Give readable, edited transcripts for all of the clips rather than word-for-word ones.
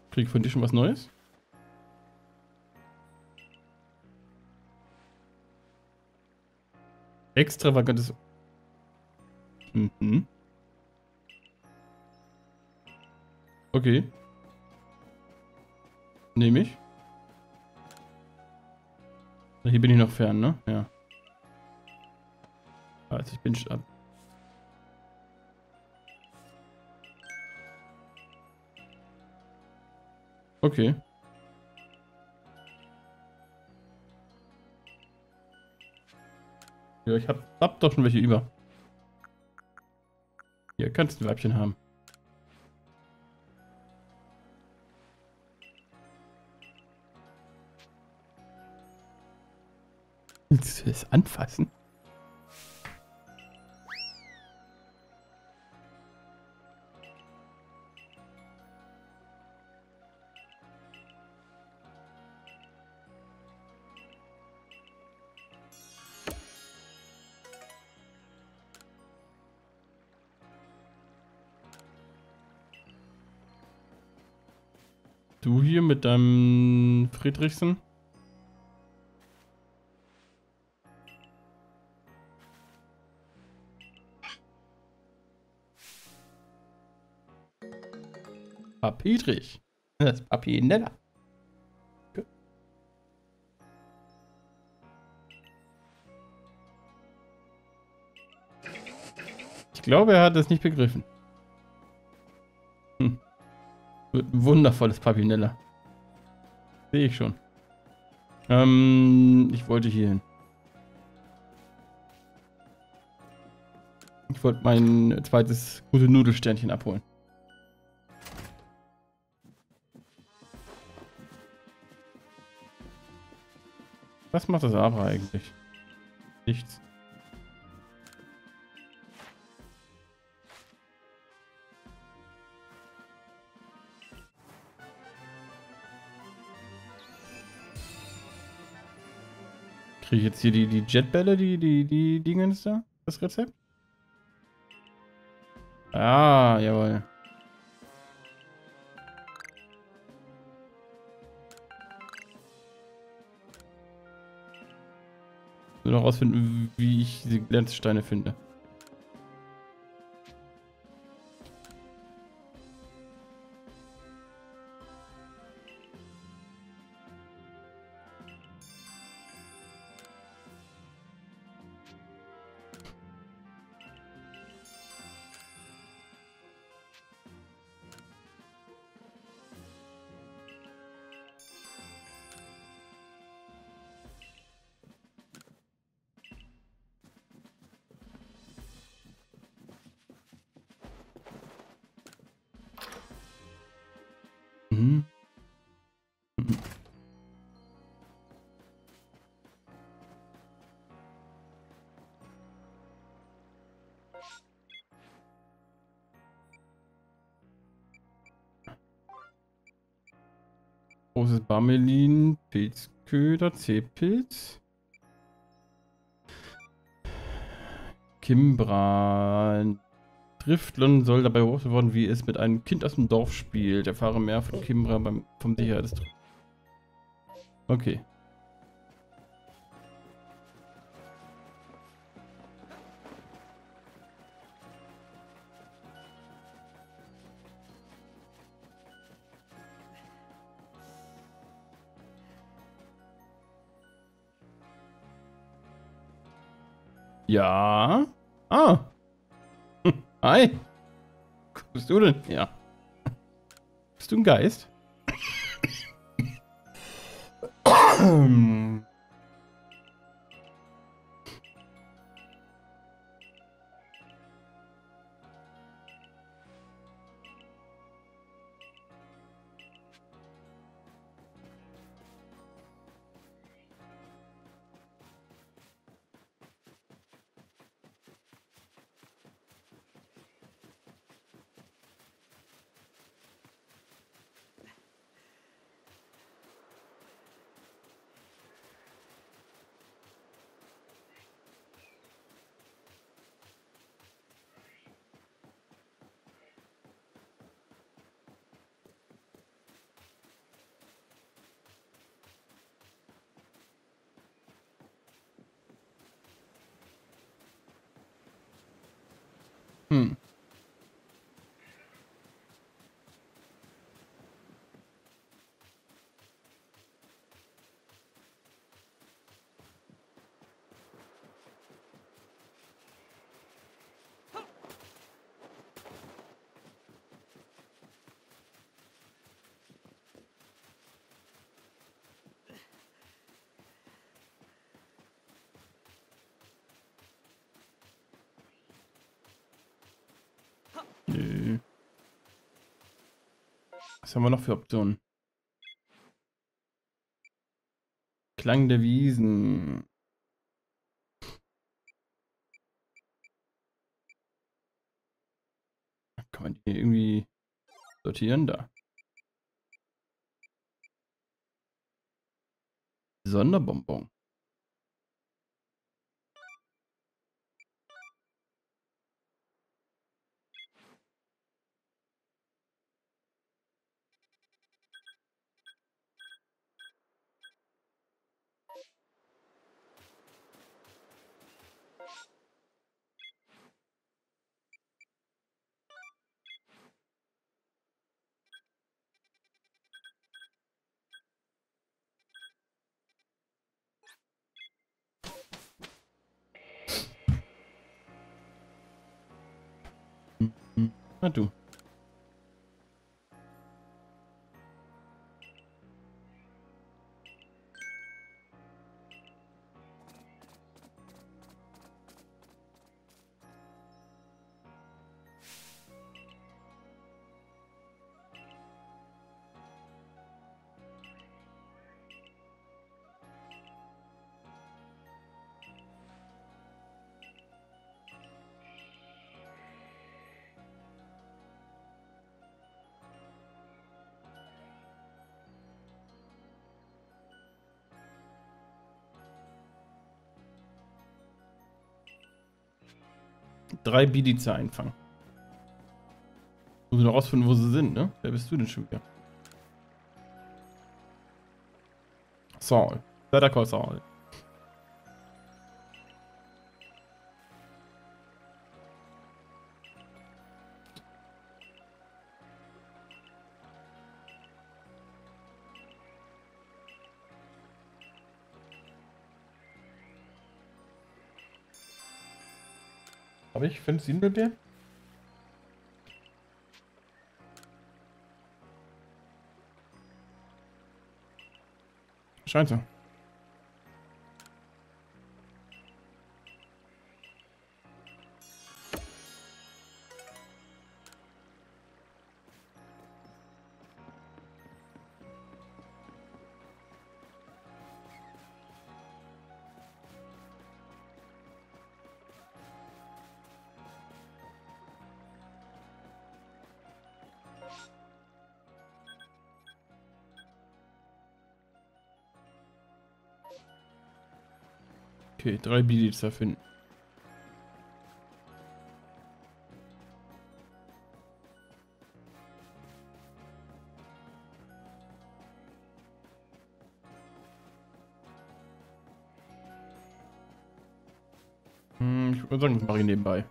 Krieg ich von dir schon was Neues? Extravagantes. Mhm. Okay. Nehme ich. Hier bin ich noch fern, ne? Ja. Also ich bin schon ab. Okay. Ja, ich hab doch schon welche über. Hier kannst du ein Weibchen haben. Willst du es anfassen? Du hier mit deinem Friedrichsen? Papidrich. Das ist Papinella. Ich glaube, er hat es nicht begriffen. Wird ein wundervolles Papinella. Sehe ich schon. Ich wollte hier hin. Ich wollte mein zweites gute Nudelsternchen abholen. Was macht das aber eigentlich? Nichts. Kriege ich jetzt hier die Jetbälle, die Dingens da? Das Rezept? Ah, jawohl. Nur noch rausfinden, wie ich diese Glänzsteine finde. Mhm. Großes Barmelin, Pilzköder, C-Pilz. Kimbra. Driftlon soll dabei beobachtet worden, wie es mit einem Kind aus dem Dorf spielt. Erfahre mehr von Kimbra vom Sicherheitstrupp. Okay. Ja. Ah. Hi. Was bist du denn? Ja. Bist du ein Geist? Nö. Was haben wir noch für Optionen? Klang der Wiesen. Kann man die irgendwie sortieren? Da. Sonderbonbon. Na du. Drei Bidize einfangen. Muss noch rausfinden, wo sie sind, ne? Wer bist du denn schon wieder? Saul. Better call Saul. Habe ich 5 Siebenbär? Scheint so. Okay, 3 Bidize finden. Ich würde sagen, das mache ich nebenbei.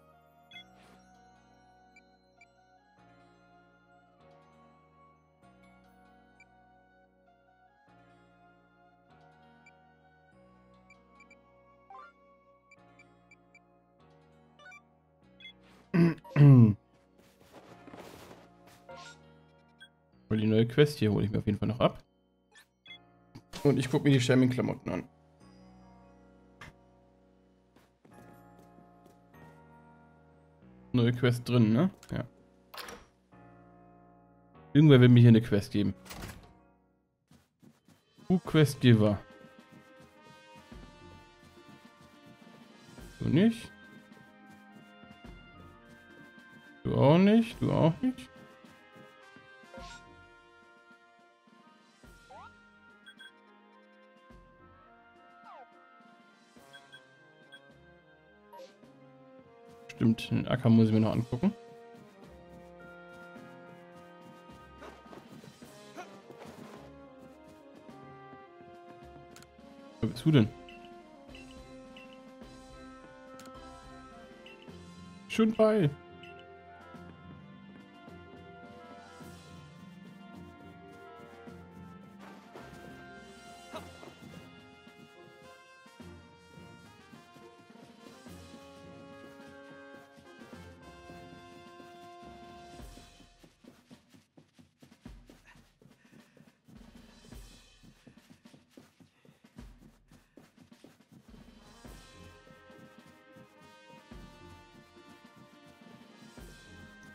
Weil die neue Quest hier hole ich mir auf jeden Fall noch ab. Und ich gucke mir die Sherming-Klamotten an. Neue Quest drin, ne? Ja. Irgendwer will mir hier eine Quest geben. Quest Giver. Du nicht? Du auch nicht? Du auch nicht? Stimmt, den Acker muss ich mir noch angucken. Wo bist du denn? Schon bei.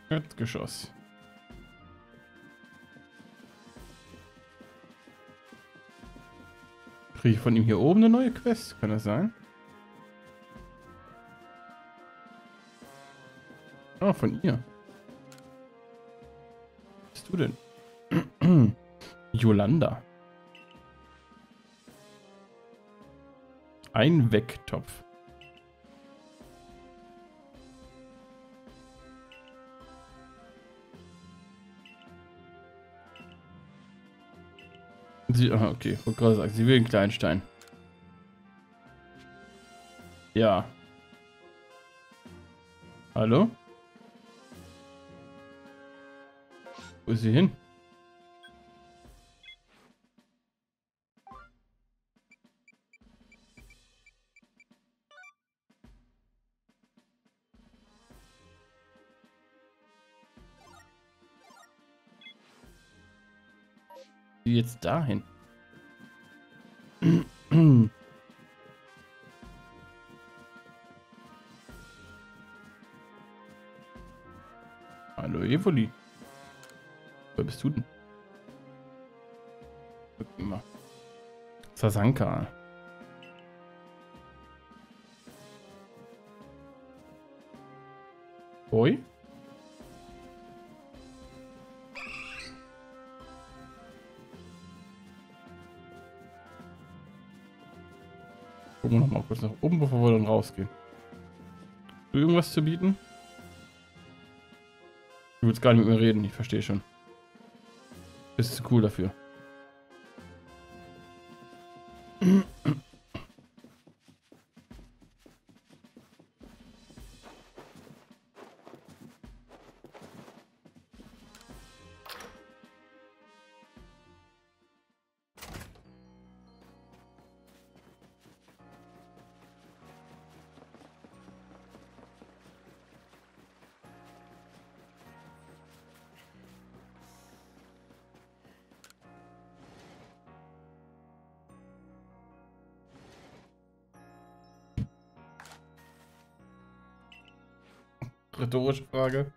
Erdgeschoss. Kriege ich von ihm hier oben eine neue Quest? Kann das sein? Ah, von ihr. Was bist du denn? Yolanda. Ein Wecktopf. Sie, aha, okay, ich wollte gerade sagen, sie will einen Kleinstein. Ja. Hallo? Wo ist sie hin? Sie jetzt dahin? Hallo Evoli. Wer bist du denn? Guck mal. Sasanka. Oi? Gucken wir noch mal kurz nach oben, bevor wir dann rausgehen. Irgendwas zu bieten? Du willst gar nicht mit mir reden, ich verstehe schon. Bist zu cool dafür. Rhetorische Frage.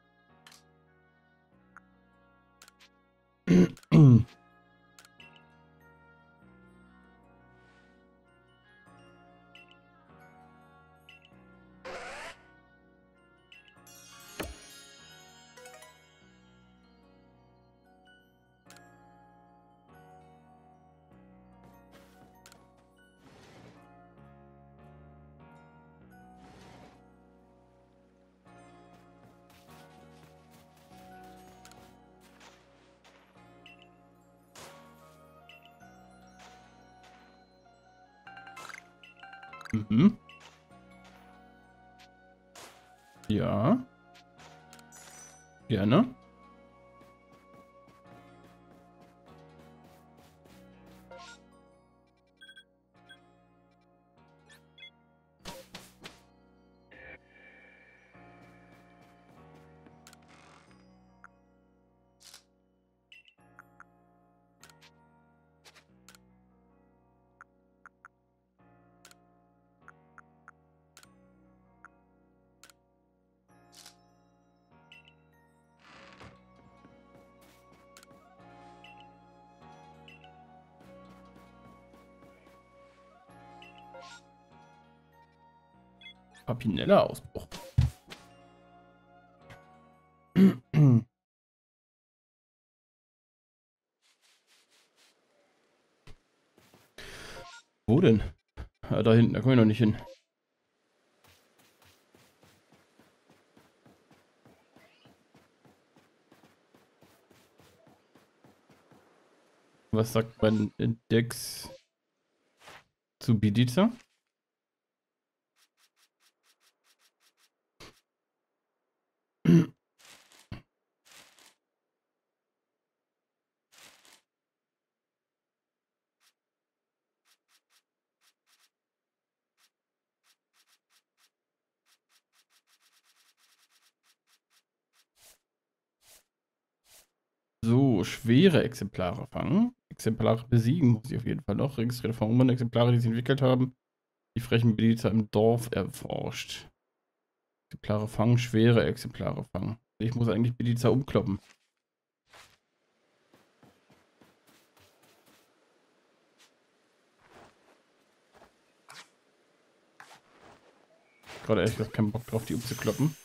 Mhm. Ja. Gerne. Papineller Ausbruch. Wo denn? Ja, da hinten, da kommen wir noch nicht hin. Was sagt mein Index zu Bediza? So, schwere Exemplare fangen. Exemplare besiegen muss ich auf jeden Fall noch. Registrierte Verhungern Exemplare, die sie entwickelt haben. Die frechen Bediensteter im Dorf erforscht. Exemplare fangen, schwere Exemplare fangen. Ich muss eigentlich Beliza umkloppen. Gerade ehrlich gesagt keinen Bock drauf, die umzukloppen.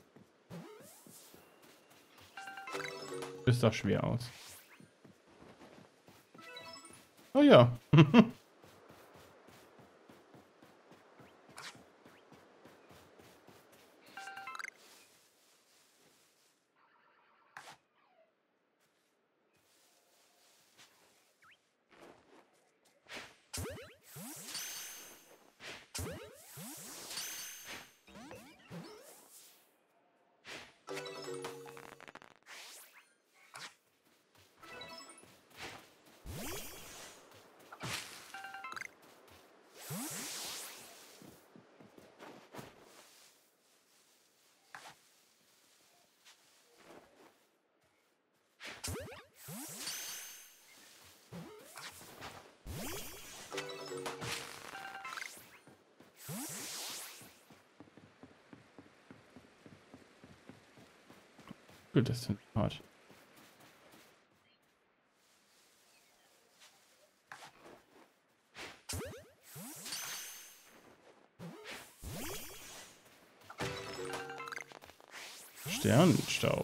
Das sah schwer aus. Oh ja. Gut, das ist hart. Sternenstaub.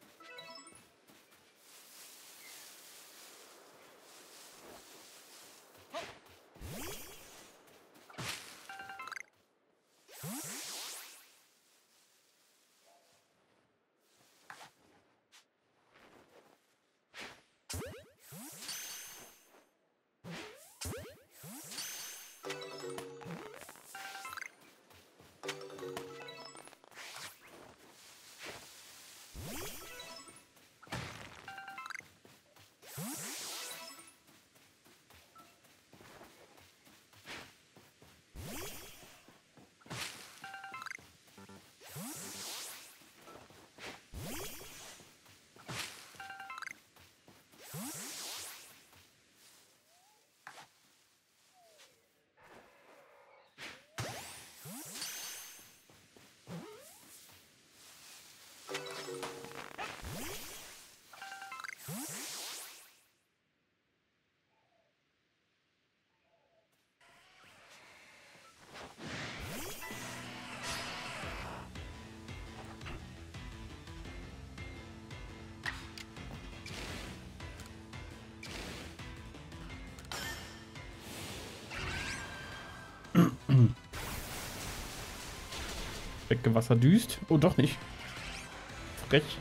Weggewasser-düst. Oh, doch nicht. Frech.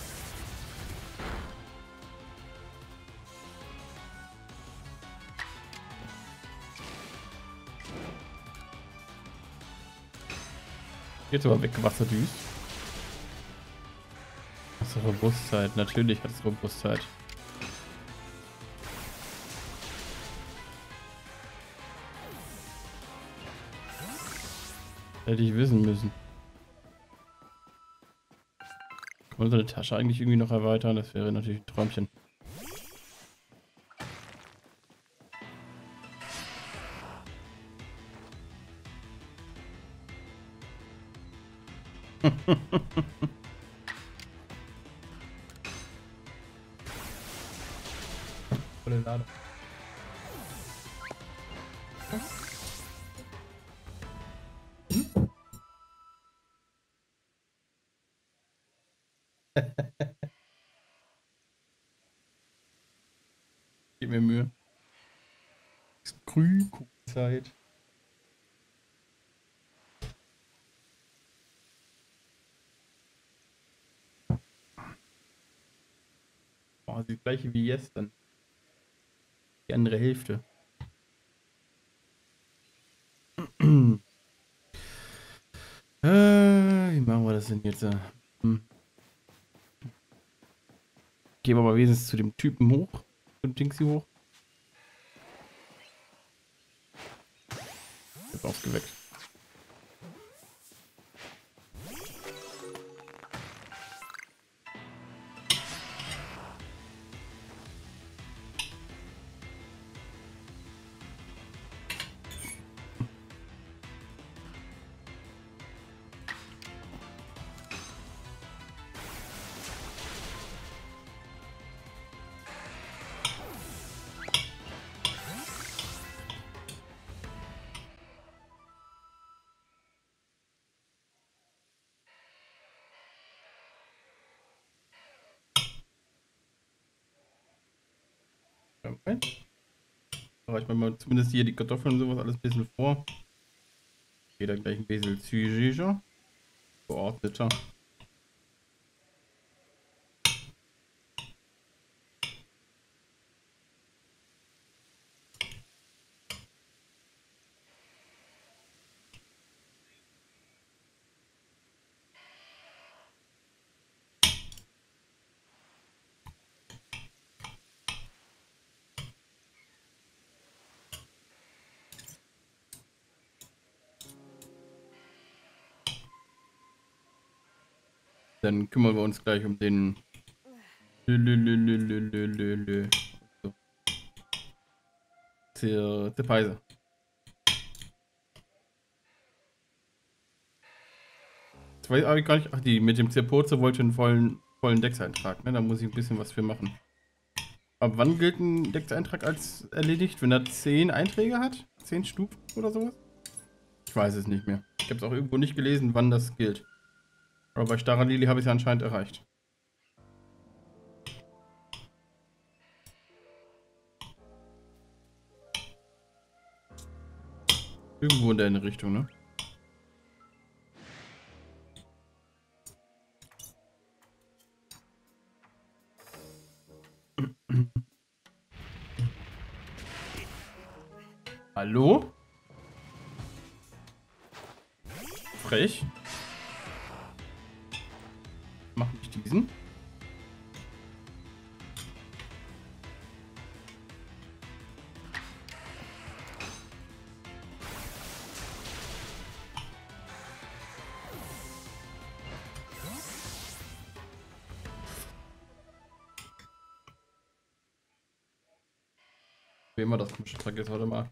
Jetzt aber weggewasser-düst. Achso, Robustheit. Natürlich hat es Robustheit. Hätte ich wissen müssen. Kann man so eine Tasche eigentlich irgendwie noch erweitern? Das wäre natürlich ein Träumchen. Volle Ladung. Gib mir Mühe. Grünkuchenzeit. Oh, die gleiche wie gestern. Die andere Hälfte. Wie machen wir das denn jetzt? Gehen wir aber wenigstens zu dem Typen hoch. Zum Dingsy hoch. Ich hab aufgeweckt. Reicht mir mal zumindest hier die Kartoffeln und sowas alles ein bisschen vor. Geht da gleich ein bisschen zügiger. Geordneter. Dann kümmern wir uns gleich um den Zerpeiser. Jetzt weiß ich gar nicht. Ach, die mit dem Zerpurze wollte einen vollen Deckseintrag, ne? Da muss ich ein bisschen was für machen. Ab wann gilt ein Deckseintrag als erledigt? Wenn er 10 Einträge hat? 10 Stufen oder sowas? Ich weiß es nicht mehr. Ich habe es auch irgendwo nicht gelesen, wann das gilt. Aber bei Starrer Lili habe ich es ja anscheinend erreicht. Irgendwo in der Richtung, ne? Hallo? Frech. Mach nicht diesen. Wie immer das komische Tag ist heute mal.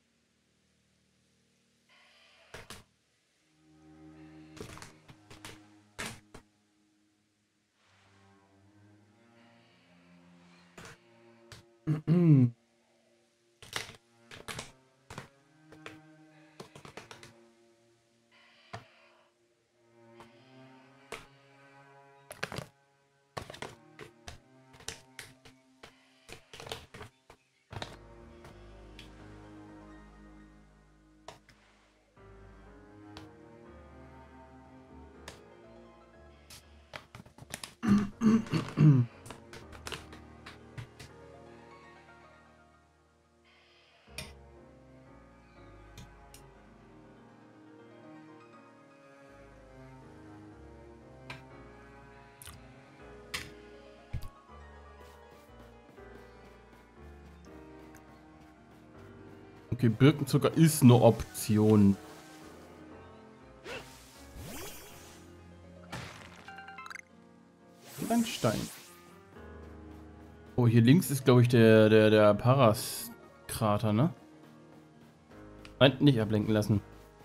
Okay, Birkenzucker ist eine Option. Ein Stein. Oh, hier links ist, glaube ich, der Paras-Krater, ne? Nein, nicht ablenken lassen.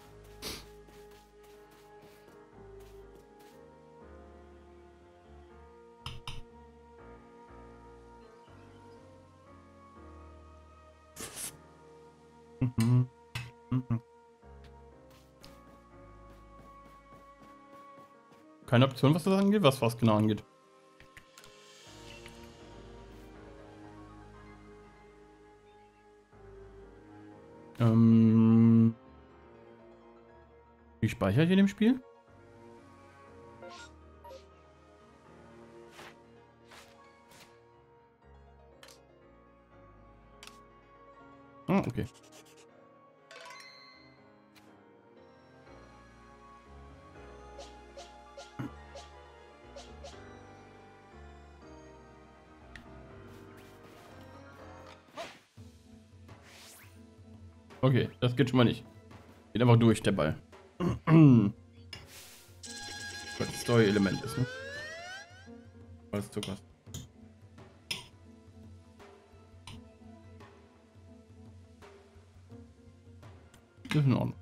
Keine Option, was das angeht, was genau angeht. Wie speichere ich in dem Spiel? Ah, okay. Okay, das geht schon mal nicht. Geht einfach durch, der Ball. Weil das Story-Element ist, ne? Alles Zucker. Das ist in Ordnung.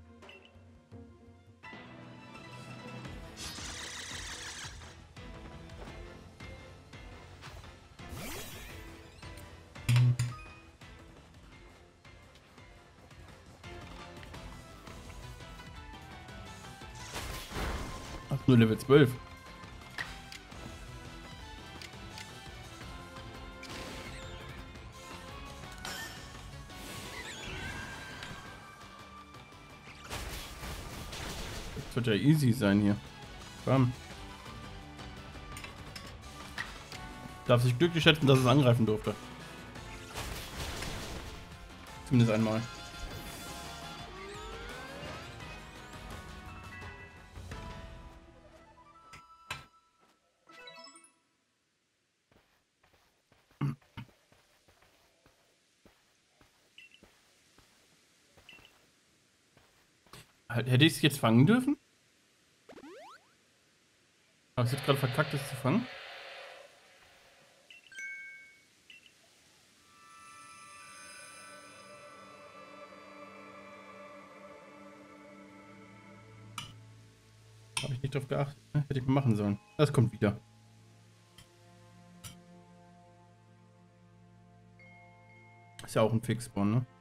Ach, nur Level 12. wird ja easy sein hier. Bam. Darf sich glücklich schätzen, dass es angreifen durfte. Zumindest einmal. Hätte ich es jetzt fangen dürfen? Aber es hat gerade verkackt, es zu fangen. Habe ich nicht drauf geachtet. Ne? Hätte ich mal machen sollen. Das kommt wieder. Ist ja auch ein Fixspawn, ne?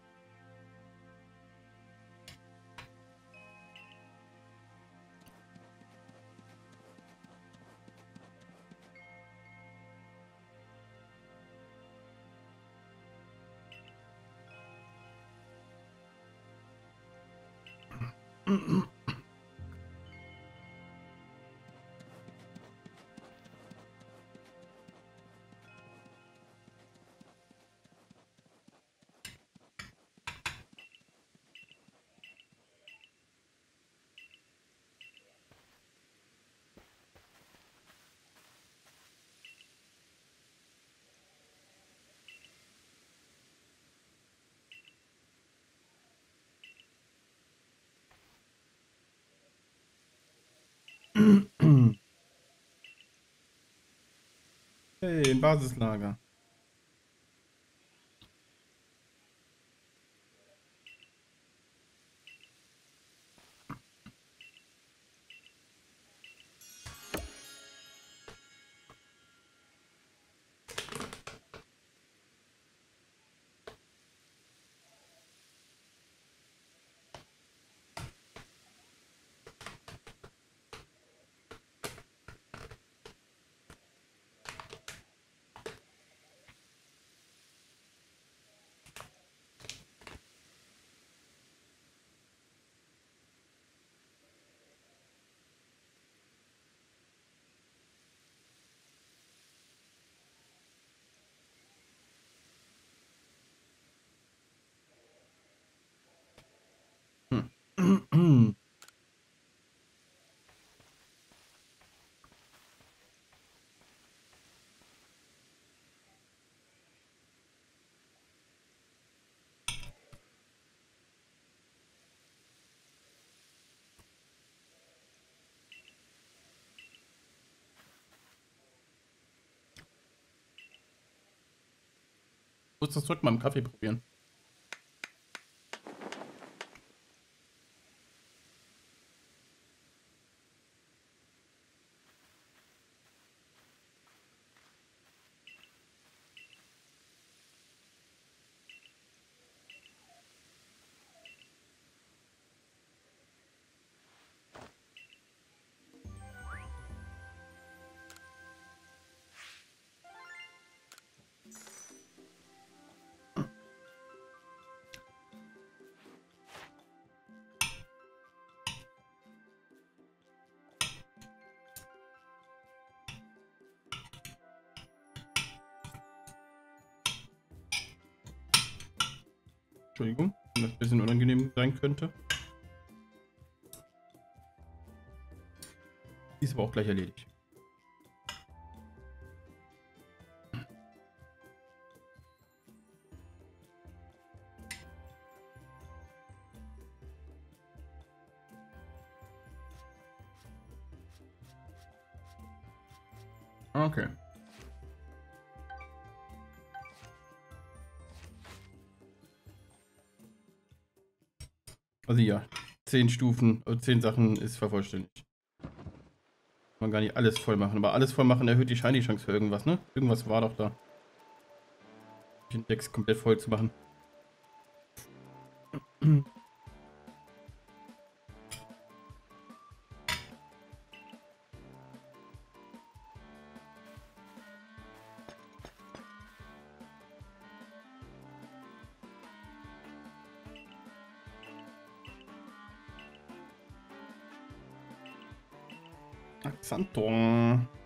Hey, ein Basislager. Hm. Ich muss das Zeug mal im Kaffee probieren. Entschuldigung, wenn das ein bisschen unangenehm sein könnte. Ist aber auch gleich erledigt. Okay. Also ja, 10 Stufen, 10 Sachen ist vervollständigt. Kann man gar nicht alles voll machen, aber alles voll machen erhöht die Shiny Chance für irgendwas, ne? Irgendwas war doch da. Den Dex komplett voll zu machen. Axanton.